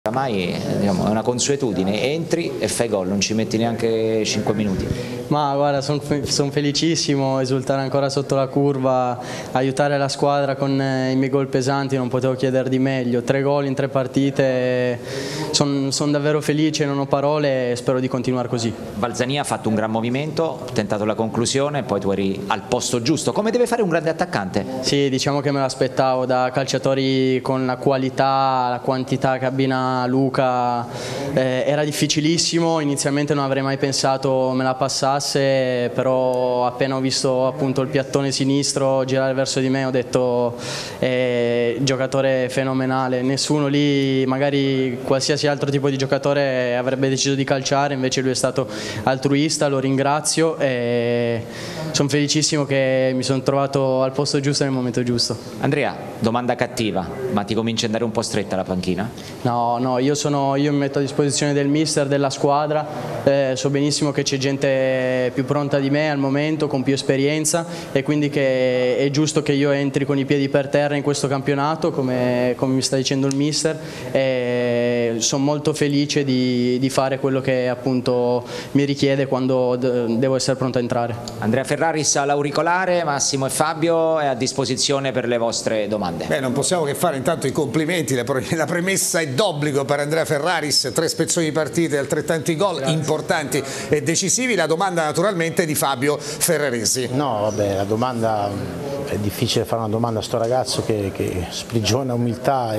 Oramai diciamo, è una consuetudine, entri e fai gol, non ci metti neanche 5 minuti. Ma guarda, sono felicissimo, esultare ancora sotto la curva, aiutare la squadra con i miei gol pesanti, non potevo chiedere di meglio. 3 gol in 3 partite, sono davvero felice, non ho parole e spero di continuare così. Balzania ha fatto un gran movimento, ha tentato la conclusione, poi tu eri al posto giusto. Come deve fare un grande attaccante? Sì, diciamo che me l'aspettavo da calciatori con la qualità, la quantità che abbina Luca. Era difficilissimo, inizialmente non avrei mai pensato me la passasse, però appena ho visto appunto il piattone sinistro girare verso di me ho detto giocatore fenomenale, nessuno lì, magari qualsiasi altro tipo di giocatore avrebbe deciso di calciare, invece lui è stato altruista, lo ringrazio e sono felicissimo che mi sono trovato al posto giusto nel momento giusto. Andrea, domanda cattiva, ma ti comincia ad andare un po' stretta la panchina? No, io mi metto a disposizione del mister, della squadra, so benissimo che c'è gente più pronta di me al momento, con più esperienza e quindi che è giusto che io entri con i piedi per terra in questo campionato, come mi sta dicendo il mister, e sono molto felice di fare quello che appunto mi richiede quando devo essere pronto a entrare. Andrea Ferraris all'auricolare, Massimo e Fabio è a disposizione per le vostre domande. Beh, non possiamo che fare intanto i complimenti, la premessa è d'obbligo per Andrea Ferraris, 3 spezzoni di partite, altrettanti gol importanti e decisivi. La domanda naturalmente è di Fabio Ferraresi. No, vabbè, la domanda è difficile fare una domanda a sto ragazzo che sprigiona umiltà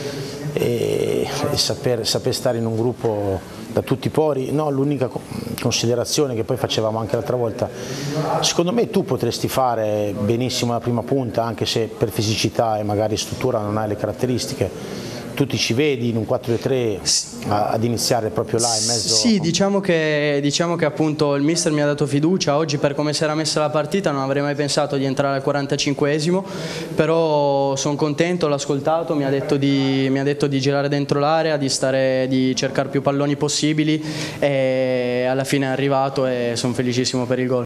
e saper stare in un gruppo da tutti i pori. No, l'unica considerazione che poi facevamo anche l'altra volta, secondo me tu potresti fare benissimo la prima punta anche se per fisicità e magari struttura non hai le caratteristiche. Tu ti ci vedi in un 4-2-3 ad iniziare proprio là in mezzo? Sì, diciamo che appunto il mister mi ha dato fiducia. Oggi per come si era messa la partita non avrei mai pensato di entrare al 45esimo, però sono contento, l'ho ascoltato, mi ha detto di girare dentro l'area, di cercare più palloni possibili e alla fine è arrivato e sono felicissimo per il gol.